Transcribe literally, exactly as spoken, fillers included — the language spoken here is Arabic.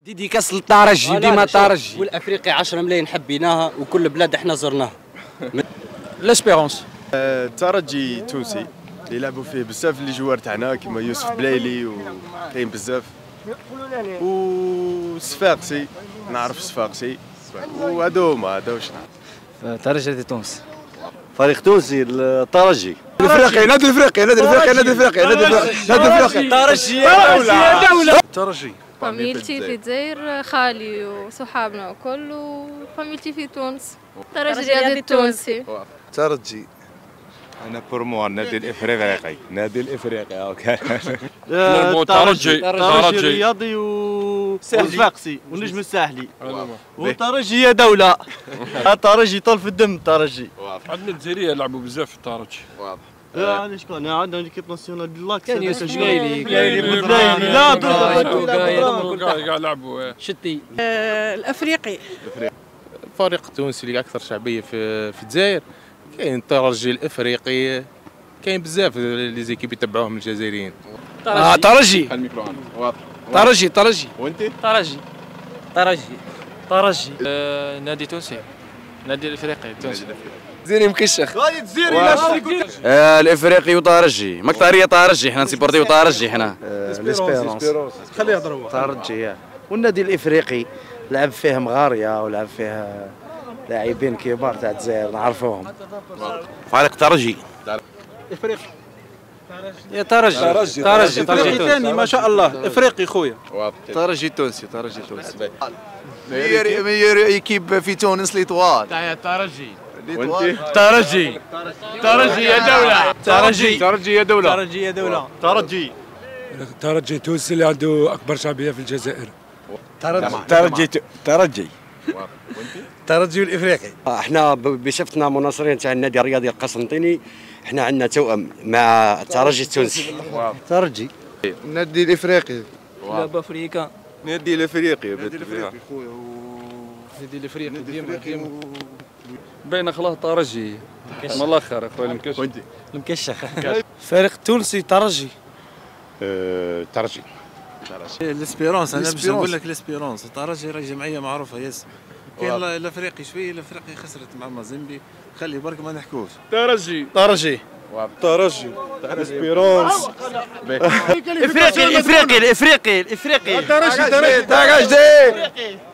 ديديكاس للترجي ديما ترجي والافريقي عشرة ملايين حبيناها وكل بلاد احنا زرناها. لاسبيرونس الترجي تونسي اللي لعبوا فيه بزاف اللي جوار تاعنا كيما يوسف بلايلي وكاين بزاف، وصفاقسي نعرف صفاقسي وهادو هما هذا واش نعرف. ترجي دي تونس فريق تونسي الترجي الافريقي نادي الافريقي نادي الافريقي نادي الافريقي نادي الافريقي ترجي يا دولة ترجي فاميلتي في الجزائر، خالي وصحابنا وكل، وفاميلتي في تونس. ترجي الرياضي التونسي. ترجي انا بور مو النادي الافريقي النادي الافريقي اوكي. ترجي ترجي رياضي و صفاقسي والنجم الساحلي وترجي يا دولة. الترجي طول في الدم الترجي. عندنا الجزائريه يلعبوا بزاف في الترجي. واضح. يعني شكون عندنا ليكيب ناسيونال ديال كان يوسف بلايلي بلايلي لا كاع لعبوا شتي. الافريقي الفريق التونسي اللي اكثر شعبيه في في الجزائر كاين الترجي الافريقي، كاين بزاف لي زيكيب يتبعوهم الجزائريين. اه ترجي الميكروفون واضح. ترجي ترجي وانت؟ ترجي ترجي ترجي نادي تونسي نادي الافريقي التونسي. زيني مكشخ الافريقي وترجي مكتاريه ترجي، حنا نسيبورتيو ترجي حنا. ليسبيرونس خليه يهضروا. ترجي والنادي الافريقي لعب فيه مغاريه ولعب فيه لاعبين كبار تاع الجزائر نعرفوهم. فريق ترجي افريقي يا ترجي ترجي ترجي ترجي ثاني ما شاء الله افريقي خويا. ترجي تونسي ترجي تونسي ميور ايكيب في تونس ليطوال تاع الترجي. وانت؟ ترجي ترجي يا دولة. ترجي ترجي يا دولة. ترجي يا دولة. ترجي الترجي التونسي اللي عنده اكبر شعبيه في الجزائر. ترجي ترجي ترجي والافريقي. احنا بصفتنا مناصرين تاع النادي الرياضي القسنطيني، احنا عندنا توأم مع الترجي التونسي. ترجي النادي الافريقي لعب افريقيا. نادي الافريقي نادي الافريقي خويا نادي الافريقي ديما ديما بين خلاه ترجي من الاخر اخويا المكشخ. وانت؟ المكشخ. فريق تونسي ترجي. ترجي ليسبيرونس. انا باش نقول لك ليسبيرونس. الترجي راهي جمعيه معروفه ياسر. كاين الافريقي شويه، الافريقي خسرت مع مازيمبي، خلي برك ما نحكوش. ترجي ترجي ترجي ليسبيرونس الافريقي الافريقي الافريقي الافريقي ترجي ترجي